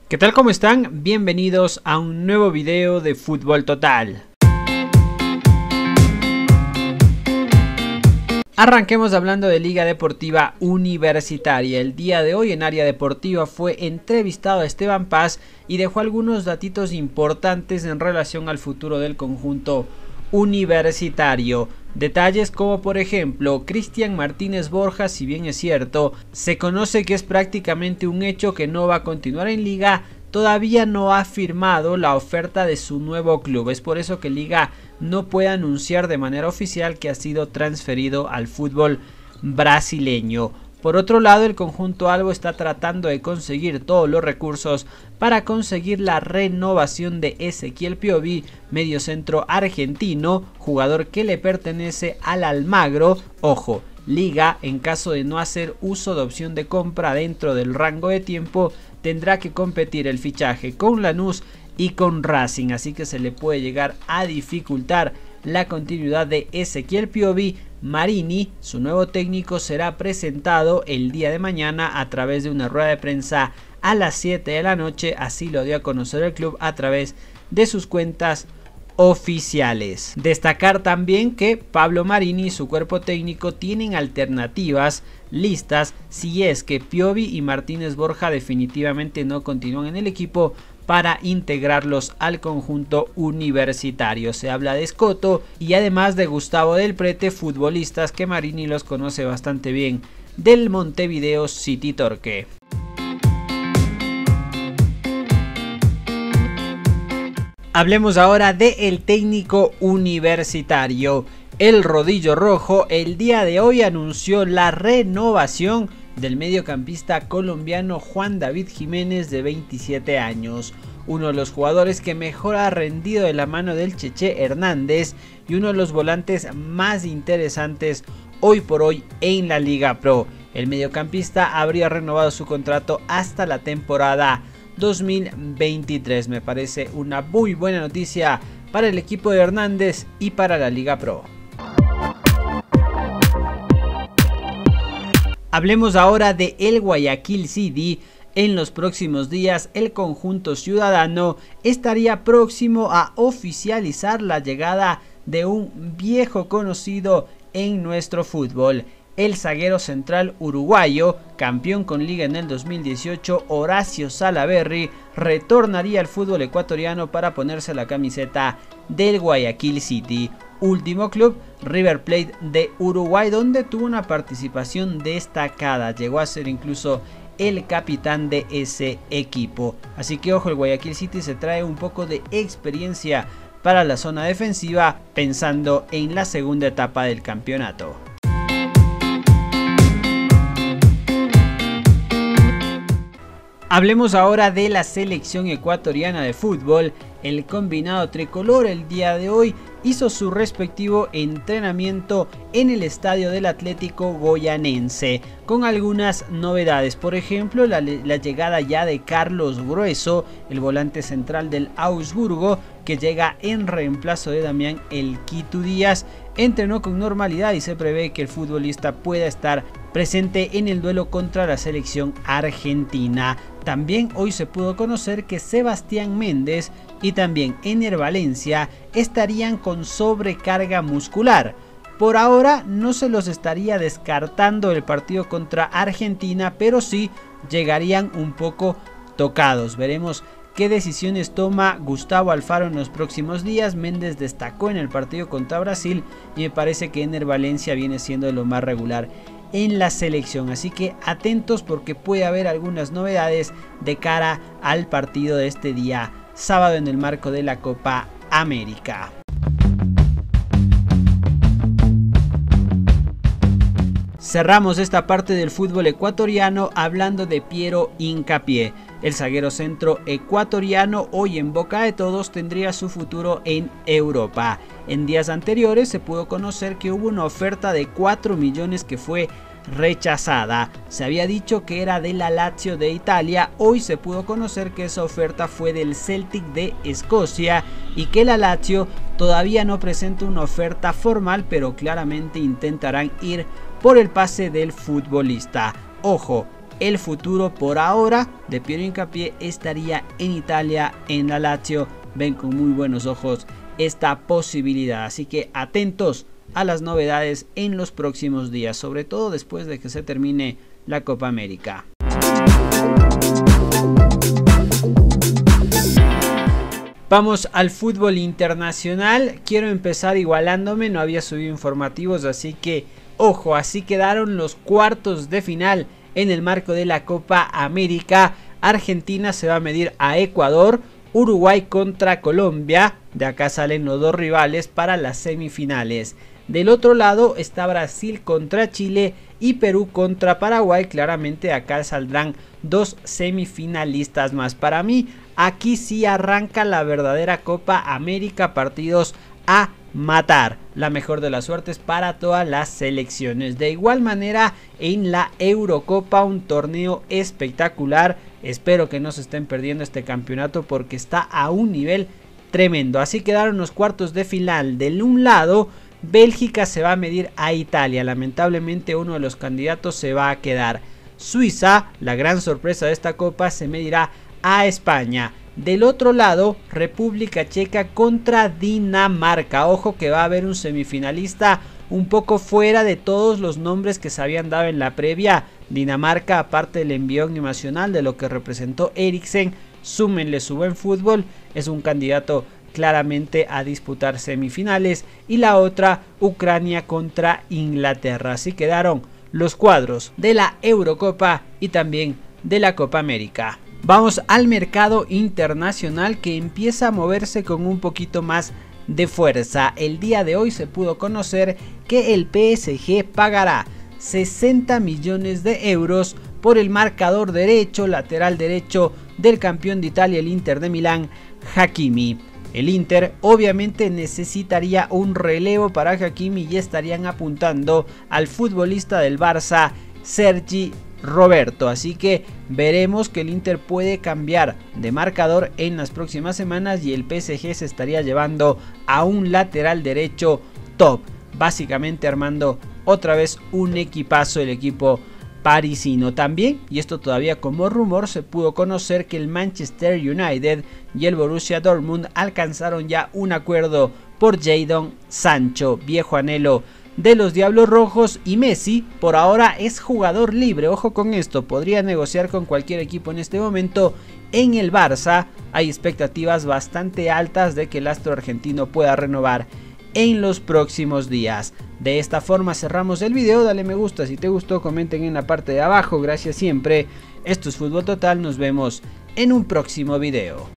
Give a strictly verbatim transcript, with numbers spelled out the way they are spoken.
¿Qué tal? ¿Cómo están? Bienvenidos a un nuevo video de Fútbol Total. Arranquemos hablando de Liga Deportiva Universitaria. El día de hoy en Área Deportiva fue entrevistado a Esteban Paz y dejó algunos datitos importantes en relación al futuro del conjunto universitario. Detalles como por ejemplo Cristian Martínez Borja, si bien es cierto, se conoce que es prácticamente un hecho que no va a continuar en Liga, todavía no ha firmado la oferta de su nuevo club. Es por eso que Liga no puede anunciar de manera oficial que ha sido transferido al fútbol brasileño. Por otro lado, el conjunto albo está tratando de conseguir todos los recursos para conseguir la renovación de Ezequiel Piovi, mediocentro argentino, jugador que le pertenece al Almagro. Ojo, Liga, en caso de no hacer uso de opción de compra dentro del rango de tiempo, tendrá que competir el fichaje con Lanús y con Racing, así que se le puede llegar a dificultar la continuidad de Ezequiel Piovi. Marini, su nuevo técnico, será presentado el día de mañana a través de una rueda de prensa a las siete de la noche, así lo dio a conocer el club a través de sus cuentas oficiales. Destacar también que Pablo Marini y su cuerpo técnico tienen alternativas listas si es que Piovi y Martínez Borja definitivamente no continúan en el equipo, para integrarlos al conjunto universitario. Se habla de Escoto y además de Gustavo del Prete, futbolistas que Marini los conoce bastante bien del Montevideo City Torque. Hablemos ahora del técnico universitario. El Rodillo Rojo el día de hoy anunció la renovación del mediocampista colombiano Juan David Jiménez, de veintisiete años, uno de los jugadores que mejor ha rendido de la mano del Cheche Hernández y uno de los volantes más interesantes hoy por hoy en la Liga Pro. El mediocampista habría renovado su contrato hasta la temporada dos mil veintitrés. Me parece una muy buena noticia para el equipo de Hernández y para la Liga Pro. Hablemos ahora de el Guayaquil City. En los próximos días el conjunto ciudadano estaría próximo a oficializar la llegada de un viejo conocido en nuestro fútbol. El zaguero central uruguayo, campeón con Liga en el dos mil dieciocho, Horacio Salaverry, retornaría al fútbol ecuatoriano para ponerse la camiseta del Guayaquil City, último club River Plate de Uruguay, donde tuvo una participación destacada. Llegó a ser incluso el capitán de ese equipo. Así que ojo, el Guayaquil City se trae un poco de experiencia para la zona defensiva, pensando en la segunda etapa del campeonato. Hablemos ahora de la selección ecuatoriana de fútbol. El combinado tricolor el día de hoy hizo su respectivo entrenamiento en el estadio del Atlético Goyanense, con algunas novedades. Por ejemplo, la, la llegada ya de Carlos Grueso, el volante central del Augsburgo, que llega en reemplazo de Damián El Quito Díaz. Entrenó con normalidad y se prevé que el futbolista pueda estar presente en el duelo contra la selección argentina. También hoy se pudo conocer que Sebastián Méndez y también Ener Valencia estarían con sobrecarga muscular. Por ahora no se los estaría descartando el partido contra Argentina, pero sí llegarían un poco tocados. Veremos qué decisiones toma Gustavo Alfaro en los próximos días. Méndez destacó en el partido contra Brasil y me parece que Ener Valencia viene siendo de lo más regular en la selección, así que atentos porque puede haber algunas novedades de cara al partido de este día sábado en el marco de la Copa América. Cerramos esta parte del fútbol ecuatoriano hablando de Piero Hincapié. El zaguero centro ecuatoriano, hoy en boca de todos, tendría su futuro en Europa. En días anteriores se pudo conocer que hubo una oferta de cuatro millones que fue rechazada. Se había dicho que era de la Lazio de Italia. Hoy se pudo conocer que esa oferta fue del Celtic de Escocia y que la Lazio todavía no presenta una oferta formal, pero claramente intentarán ir por el pase del futbolista. Ojo, el futuro por ahora de Piero Hincapié estaría en Italia, en la Lazio. Ven con muy buenos ojos esta posibilidad, así que atentos a las novedades en los próximos días, sobre todo después de que se termine la Copa América. Vamos al fútbol internacional. Quiero empezar igualándome, no había subido informativos, así que ojo, así quedaron los cuartos de final en el marco de la Copa América. Argentina se va a medir a Ecuador, Uruguay contra Colombia, de acá salen los dos rivales para las semifinales. Del otro lado está Brasil contra Chile y Perú contra Paraguay. Claramente acá saldrán dos semifinalistas más. Para mí aquí sí arranca la verdadera Copa América, partidos a matar. La mejor de las suertes para todas las selecciones. De igual manera en la Eurocopa, un torneo espectacular. Espero que no se estén perdiendo este campeonato porque está a un nivel tremendo. Así quedaron los cuartos de final. Del un lado, Bélgica se va a medir a Italia. Lamentablemente uno de los candidatos se va a quedar. Suiza, la gran sorpresa de esta copa, se medirá a España. Del otro lado, República Checa contra Dinamarca. Ojo que va a haber un semifinalista un poco fuera de todos los nombres que se habían dado en la previa. Dinamarca, aparte del envío nacional de lo que representó Eriksen, súmenle su buen fútbol, es un candidato claramente a disputar semifinales. Y la otra, Ucrania contra Inglaterra. Así quedaron los cuadros de la Eurocopa y también de la Copa América. Vamos al mercado internacional, que empieza a moverse con un poquito más de fuerza. El día de hoy se pudo conocer que el P S G pagará sesenta millones de euros por el marcador derecho, lateral derecho del campeón de Italia, el Inter de Milán, Hakimi. El Inter obviamente necesitaría un relevo para Hakimi y estarían apuntando al futbolista del Barça, Sergi Roberto. Así que veremos que el Inter puede cambiar de marcador en las próximas semanas y el P S G se estaría llevando a un lateral derecho top, básicamente armando otra vez un equipazo el equipo parisino. También, y esto todavía como rumor, se pudo conocer que el Manchester United y el Borussia Dortmund alcanzaron ya un acuerdo por Jadon Sancho, viejo anhelo de los Diablos Rojos. Y Messi por ahora es jugador libre. Ojo con esto, podría negociar con cualquier equipo en este momento. En el Barça hay expectativas bastante altas de que el astro argentino pueda renovar en los próximos días. De esta forma cerramos el video. Dale me gusta si te gustó, comenten en la parte de abajo. Gracias siempre. Esto es Fútbol Total, nos vemos en un próximo video.